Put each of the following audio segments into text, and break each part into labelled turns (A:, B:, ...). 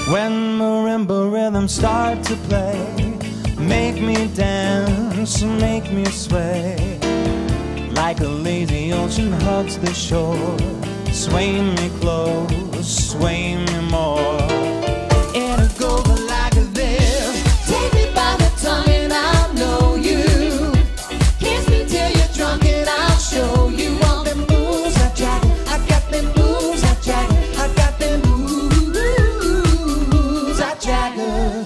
A: When marimba rhythms start to play, make me dance, make me sway. Like a lazy ocean hugs the shore, sway me close, sway me more. It'll go like this.
B: Take me by the tongue and I'll know you. Kiss me till you're drunk and I'll show you all the moves I jagger. I got them moves I jagger. I got them moves I jagger.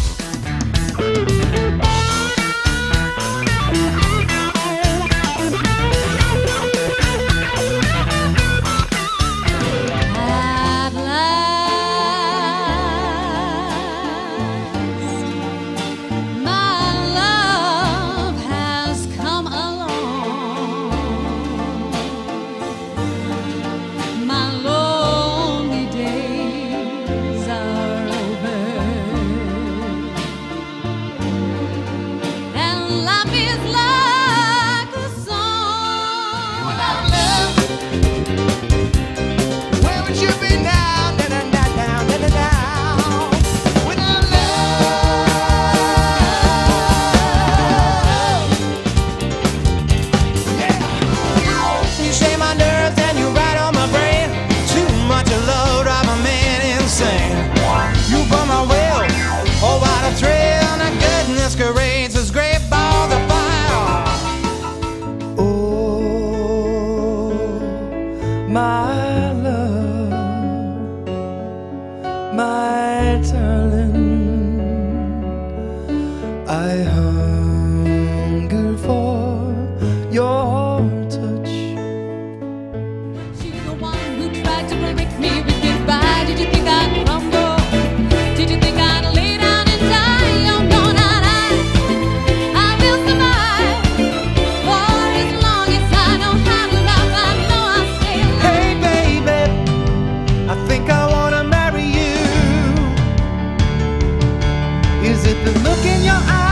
A: Masquerades as great balls of fire.
C: Oh, my love, my darling, I hunger for your touch.
B: She's the one who tried to break me with goodbye. Did you think I'd crumble? Did you think I'd lay down and die? Oh no, not I. I will survive for as long as I know how to love. I know I'll stay alive.
A: Hey baby, I think I wanna marry you. Is it the look in your eyes?